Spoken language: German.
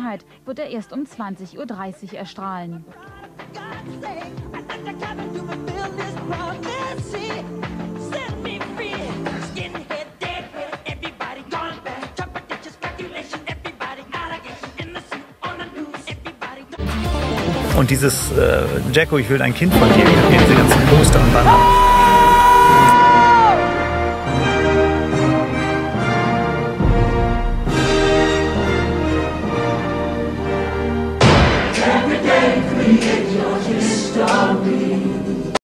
Gelegenheit wird er erst um 20:30 Uhr erstrahlen. Und dieses Jacko, ich will ein Kind von dir, diese ganzen Poster und